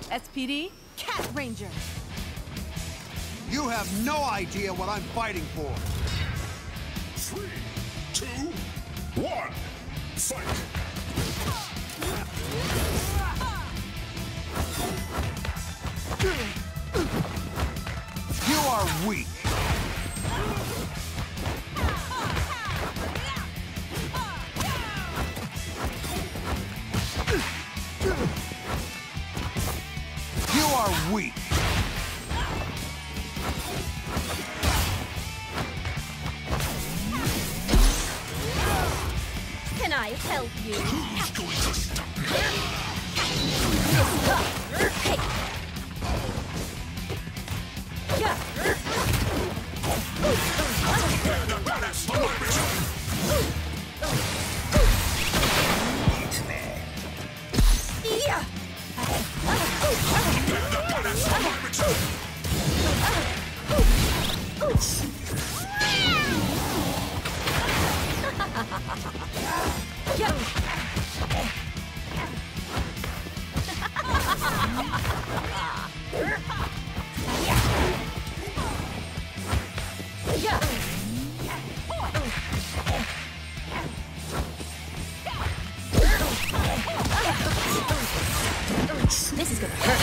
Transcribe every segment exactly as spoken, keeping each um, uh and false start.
S P D, Cat Ranger. You have no idea what I'm fighting for. Three, two, one, fight! You are weak. You are weak. Can I help you? Who's going to stop me? Hey. Yeah. Prepare the badass for my return! Yeah. Prepare the badass for my return! Yeah. Yeah. This is gonna hurt.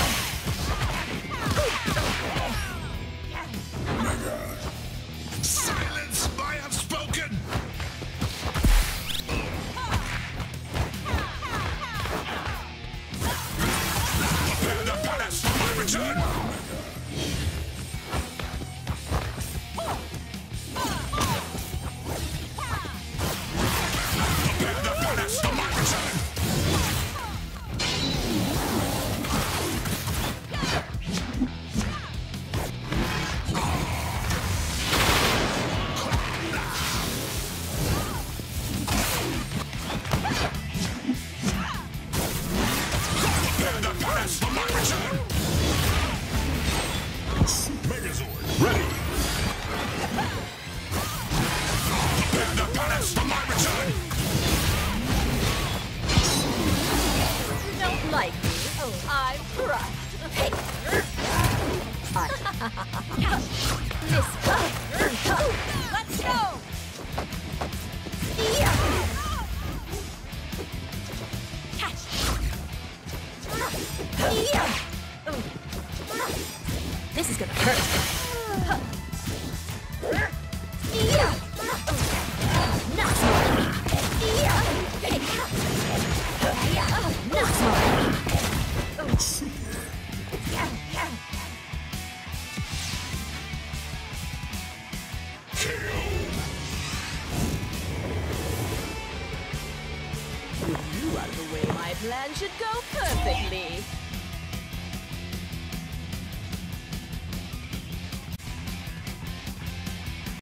Silence! I have spoken! Prepare the badass for my return! Prepare the badass for my return! Prepare the badass for my return! Megazord, ready! Prepare the badass for my return! You don't like me? Oh, I'm crushed. Hey. I. This. Let's go. Yeah. Catch. Yeah. This is gonna hurt. Yeah. Not smart. Yeah. Not smart. With you out of the way, my plan should go perfectly.